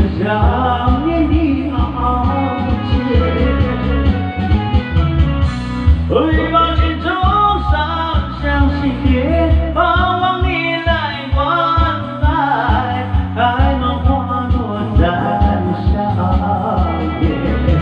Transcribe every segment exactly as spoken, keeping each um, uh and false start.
想念的傲气，会把心中上向心田，盼望你来关怀，开满花朵在笑颜。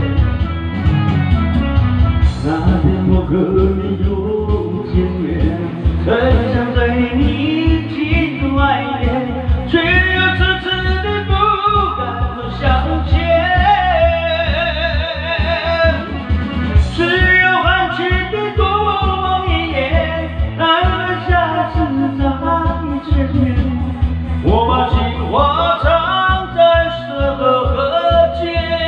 那天我和你又见面，很想对你极度爱恋，却又迟迟的不敢多向前。只有含情的多望一眼，爱的下次再见面。我把情话藏在十和间。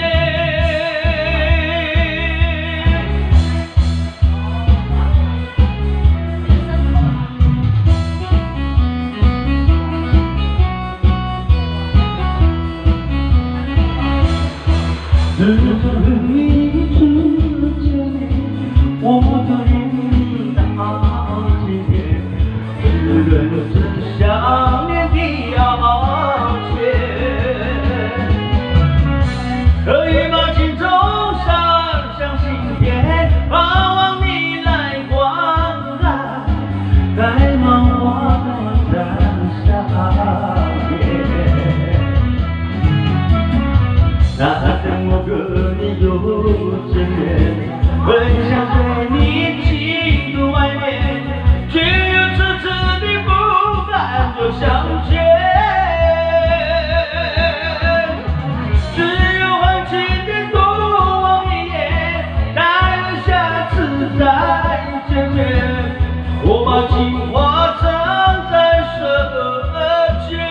只和你之间，我的云淡几天，只认真想念的傲气，可以把心中上向心田，盼望你来关怀，开满花朵在笑颜。那天我和你又见面，很想对你极度爱恋，却又迟迟的不敢多向前。只有含情的多望一眼，待了下次再见面。我把情话藏在舌尖。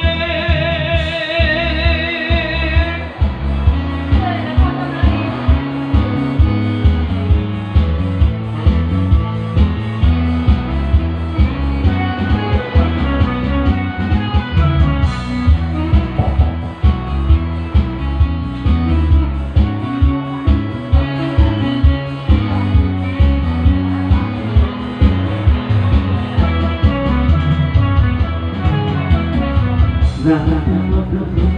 那天我和